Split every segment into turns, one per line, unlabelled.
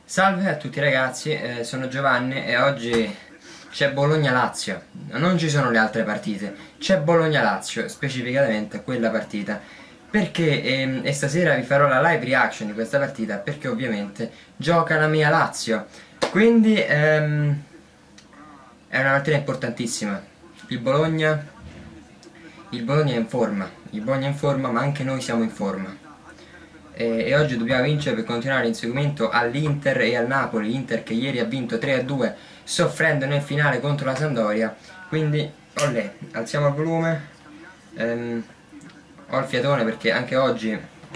Salve a tutti ragazzi, sono Giovanni e oggi c'è Bologna-Lazio. Non ci sono le altre partite, c'è Bologna-Lazio, specificatamente quella partita. Perché stasera vi farò la live reaction di questa partita, perché ovviamente gioca la mia Lazio. Quindi è una partita importantissima. Il Bologna è in forma, ma anche noi siamo in forma. E oggi dobbiamo vincere per continuare l'inseguimento all'Inter e al Napoli. Inter che ieri ha vinto 3-2 soffrendo nel finale contro la Sampdoria. Quindi olè, alziamo il volume. Ho il fiatone perché anche oggi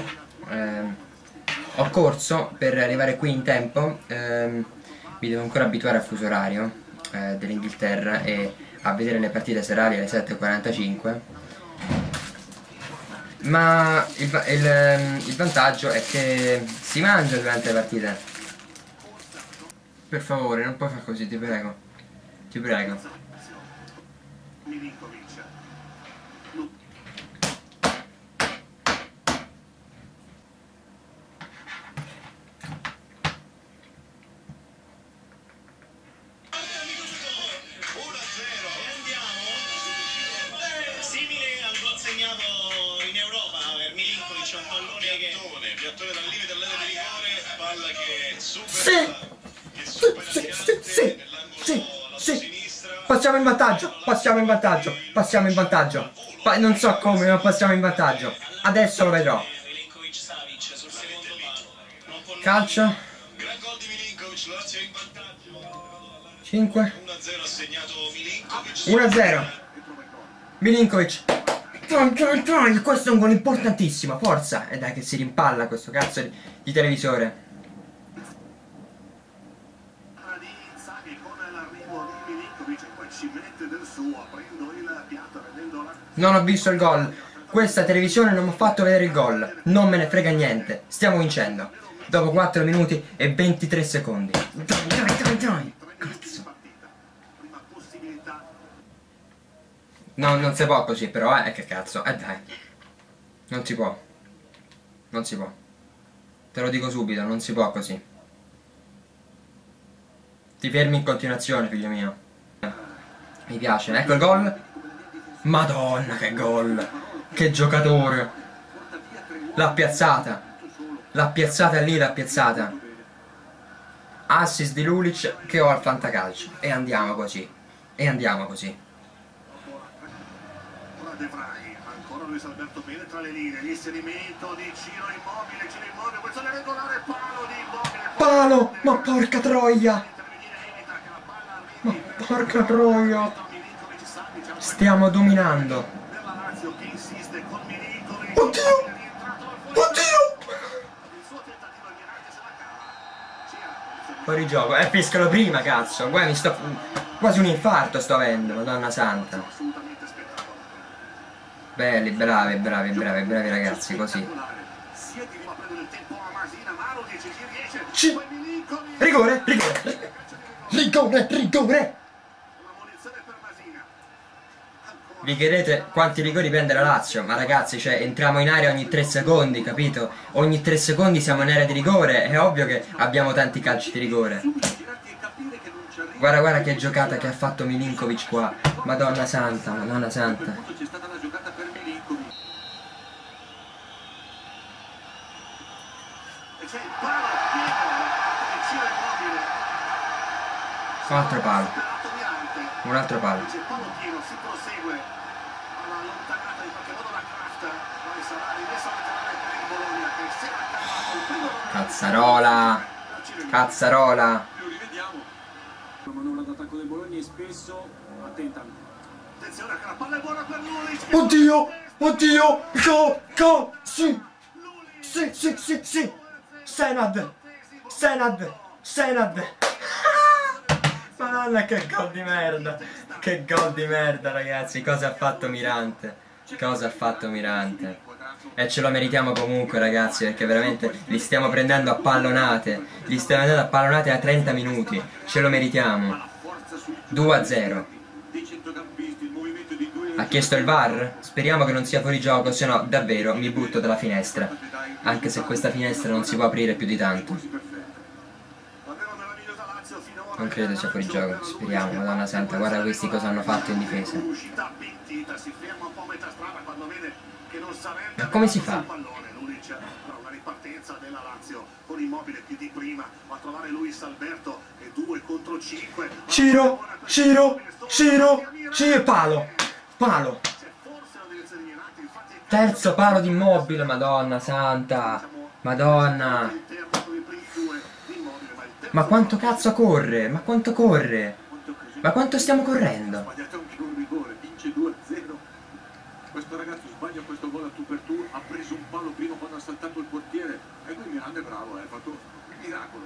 ho corso per arrivare qui in tempo. Mi devo ancora abituare al fuso orario dell'Inghilterra e a vedere le partite serali alle 7:45. Ma il vantaggio è che si mangia durante le partite. Per favore, non puoi fare così, ti prego. Ti prego.
Piattone dal limite dell'area di rigore, palla che supera
Sì. Passiamo in vantaggio. Non so come, ma passiamo in vantaggio. Adesso lo vedrò. Calcio.
Gran gol di Milinkovic, Lazio in vantaggio.
5.
1-0 assegnato Milinkovic.
1-0. Milinkovic. Questo è un gol importantissimo, forza! E dai che si rimpalla questo cazzo di televisore. Non ho visto il gol. Questa televisione non mi ha fatto vedere il gol. Non me ne frega niente. Stiamo vincendo. Dopo 4 minuti e 23 secondi. Dai. Cazzo. No, non si può così però, che cazzo, dai. Non si può. Te lo dico subito, non si può così. Ti fermi in continuazione, figlio mio. Mi piace, ecco il gol. Madonna, che gol. Che giocatore. L'ha piazzata lì. Assist di Lulic che ho al fantacalcio. E andiamo così.
De Vrij, ancora Luis Alberto penetra le linee, l'inserimento di Ciro Immobile, posizione regolare, palo di Immobile.
Palo, ma porca troia. Stiamo dominando. Oddio. Fuori gioco, pescalo prima, cazzo. Guarda, mi sto quasi un infarto sto avendo, madonna santa. Belli, bravi ragazzi, così. Rigore. Vi chiedete quanti rigori prende la Lazio, ma ragazzi, cioè, entriamo in area ogni 3 secondi, capito? Ogni 3 secondi siamo in area di rigore, è ovvio che abbiamo tanti calci di rigore. Guarda che giocata che ha fatto Milinkovic qua, madonna santa. Un altro palo. Cazzarola.
Manovra d'attacco del Bologna e spesso attenta.
Attenzione che la palla è buona per lui.
Oddio. Go. Sì. Senad. Madonna, che gol di merda, ragazzi. Cosa ha fatto Mirante? E ce lo meritiamo comunque, ragazzi, perché veramente li stiamo prendendo a pallonate. A 30 minuti. Ce lo meritiamo. 2-0. Ha chiesto il VAR? Speriamo che non sia fuori gioco, se no davvero mi butto dalla finestra. Anche se questa finestra non si può aprire più di tanto.
Lazio finora.
Non credo sia fuori gioco, speriamo, Madonna Santa, guarda questi cosa hanno fatto in difesa.
Uscita pentita, si ferma un po' a metà strada quando vede che non sarebbe
Ma come si fa?
il pallone. Lulic per una ripartenza della Lazio con Immobile più di prima, va a trovare Luis Alberto e 2 contro 5.
Ciro, palo, palo. Terzo palo di Immobile, Madonna Santa, Madonna. Ma quanto cazzo corre? Ma quanto corre? Ma quanto stiamo correndo?
Sbagliato anche un rigore, vince 2-0. Questo ragazzo sbaglia questo gol a tu per tu, ha preso un palo prima quando ha saltato il portiere. E qui Miranda è bravo, ha fatto un miracolo.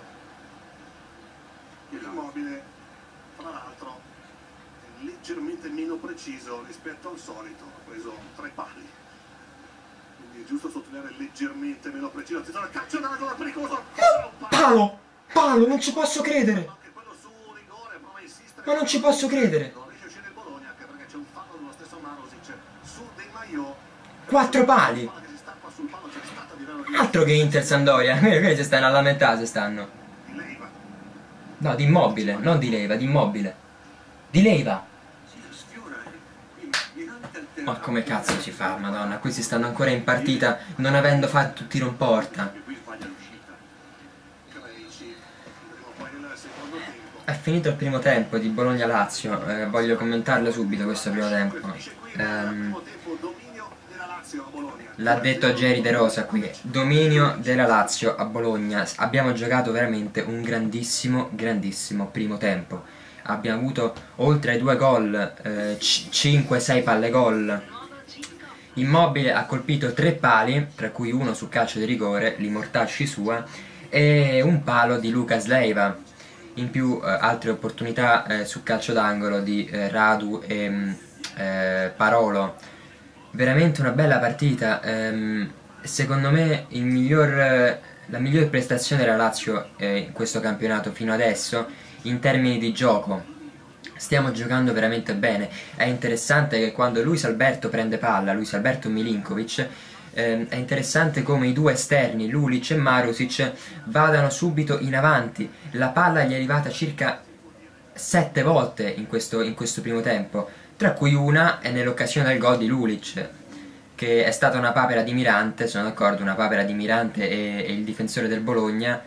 Immobile, tra l'altro, è leggermente meno preciso rispetto al solito, ha preso 3 pali. Quindi è giusto sottolineare leggermente meno preciso. Attenzione al calcio d'angolo pericoloso.
Palo! Palo, non ci posso credere!
Anche quello su rigore, prova a insistere.
Ma non ci posso credere!
Non riesce a uscire il Bologna, anche perché c'è un fallo dello stesso Marusic su De Maio.
4 pali!
Che si stampa sul palo, c'è stata di vero
Altro che Inter Sampdoria, quelli si stanno a lamentare, se stanno.
di Leiva.
No, di Immobile, non di Leva, di Immobile. Di Leva!
Si sfiora, qui Miranda alterna.
Ma come cazzo si fa, Madonna? Questi stanno ancora in partita non avendo fatto un tiro in porta.
E qui sbaglia l'uscita.
Creci, vedremo poi nel secondo tempo.
È finito il primo tempo di Bologna-Lazio, voglio commentarlo subito questo primo tempo.
Finisce qui il primo tempo, dominio della Lazio a Bologna.
L'ha detto Geri De Rosa qui, dominio della Lazio a Bologna. Abbiamo giocato veramente un grandissimo, grandissimo primo tempo. Abbiamo avuto oltre ai 2 gol, 5-6 palle gol. Immobile ha colpito 3 pali, tra cui uno su calcio di rigore, l'Immortacci sua, e un palo di Lucas Leiva. In più altre opportunità su calcio d'angolo di Radu e Parolo. Veramente una bella partita. Secondo me la miglior prestazione della Lazio in questo campionato fino adesso in termini di gioco. Stiamo giocando veramente bene. È interessante che quando Luis Alberto prende palla, Luis Alberto Milinkovic, è interessante come i 2 esterni, Lulic e Marusic, vadano subito in avanti. La palla gli è arrivata circa 7 volte in questo primo tempo, tra cui una è nell'occasione del gol di Lulic, che è stata una papera di Mirante, sono d'accordo, una papera di Mirante e il difensore del Bologna,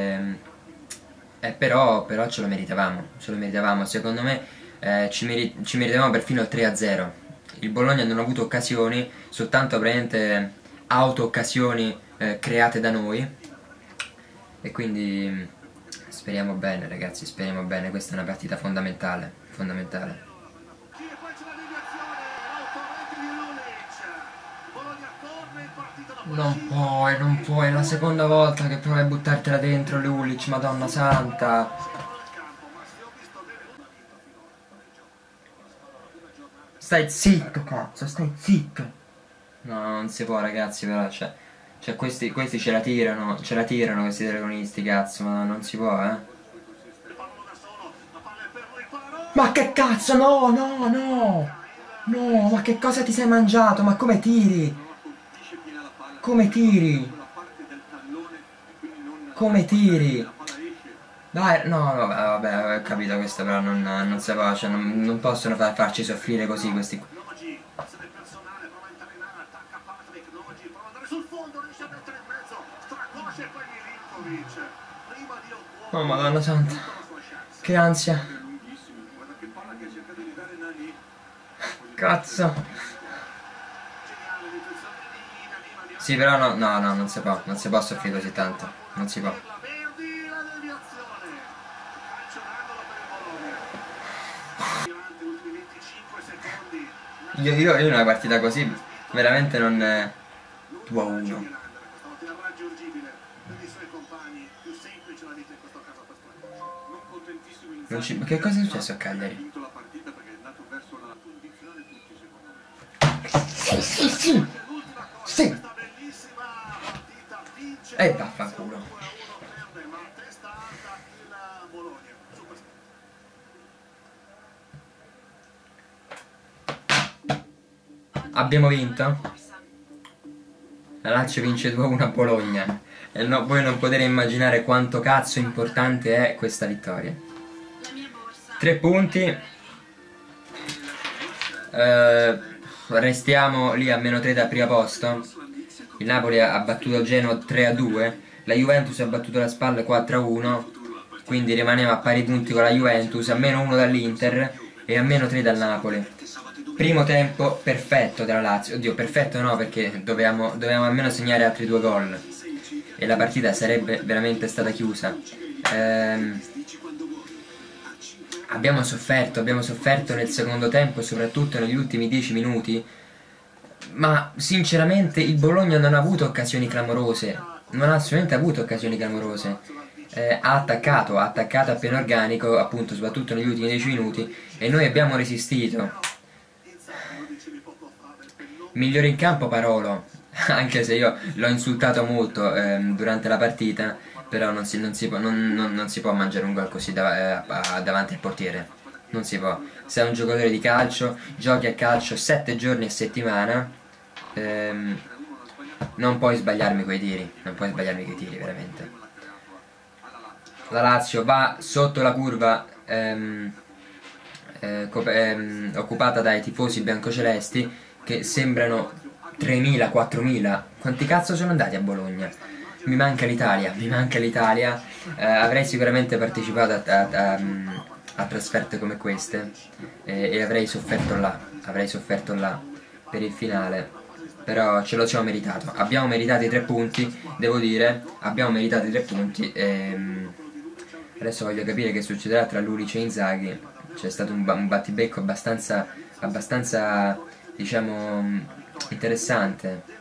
però ce lo meritavamo, secondo me ci meritavamo perfino il 3-0. Il Bologna non ha avuto occasioni, soltanto praticamente auto-occasioni create da noi, e quindi speriamo bene ragazzi, speriamo bene, questa è una partita fondamentale.
Sì, e poi c'è la deviazione, l'autorete di Lulic. Bologna torna in partita dopo
Non puoi, è la seconda volta che provi a buttartela dentro Lulic, Madonna Santa.
ma se ho visto bene una vinta finora, pareggio.
Stai zitto, cazzo, stai zitto. No, non si può ragazzi, però, cioè questi ce la tirano questi telecronisti, cazzo, ma non si può, Ma che cazzo, no, ma che cosa ti sei mangiato, ma come tiri? Come tiri? Come tiri? Dai, no, vabbè, ho capito questo, però non si può, cioè non possono farci soffrire così questi qui.
Nogi, azione personale, prova a entrare in area, attacca Patrick, Nogi, prova ad andare sul fondo, riesce a mettere in mezzo, stracoscia e poi Milinkovic. Prima di Ocuoco.
Oh Madonna Santa, che ansia.
Guarda che palla che ha cercato di dare Nani.
Cazzo.
Geniale l'intuizione di Nani.
Sì, però no, non si può soffrire così tanto, non si può.
La Verdi, la deviazione. Calcio d'angolo per il Bologna. Durante gli ultimi 25 secondi.
Io in una partita così veramente non... 2-1.
Questa volta è raggiungibile per i suoi compagni. Più semplice la vita in questo caso per Stracoscia.
Non contentissimo in
Non ci... Che cosa è successo a Cagliari?
Ha vinto la partita perché è andato verso la condizionale tutti secondo me.
Sì.
L'ultima cosa,
Sì.
questa bellissima partita vince.
E vaffanculo.
2-1 perde, ma a testa alta il Bologna. Super.
Abbiamo vinto? La Lazio vince 2-1 a Bologna. No, voi non potete immaginare quanto cazzo importante è questa vittoria. 3 punti. Restiamo lì a -3 dal primo posto. Il Napoli ha battuto il Genoa 3-2. La Juventus ha battuto la Spal 4-1. Quindi rimaniamo a pari punti con la Juventus, a -1 dall'Inter e a -3 dal Napoli. Primo tempo perfetto della Lazio. Oddio, perfetto no, perché dovevamo almeno segnare altri 2 gol e la partita sarebbe veramente stata chiusa. Abbiamo sofferto nel secondo tempo, soprattutto negli ultimi 10 minuti, ma sinceramente il Bologna non ha avuto occasioni clamorose, non ha assolutamente avuto occasioni clamorose. Ha attaccato a pieno organico, appunto, soprattutto negli ultimi 10 minuti, e noi abbiamo resistito. Migliore in campo Parolo, anche se io l'ho insultato molto durante la partita, però non si può mangiare un gol così davanti al portiere, non si può. Sei un giocatore di calcio, giochi a calcio 7 giorni a settimana, non puoi sbagliarmi quei tiri, veramente. La Lazio va sotto la curva occupata dai tifosi biancocelesti, che sembrano 3.000, 4.000. Quanti cazzo sono andati a Bologna? Mi manca l'Italia, avrei sicuramente partecipato a trasferte come queste, e avrei sofferto là per il finale, però ce lo siamo meritato. Abbiamo meritato i 3 punti, devo dire, adesso voglio capire che succederà tra Lulic e Inzaghi. C'è stato un battibecco abbastanza diciamo interessante.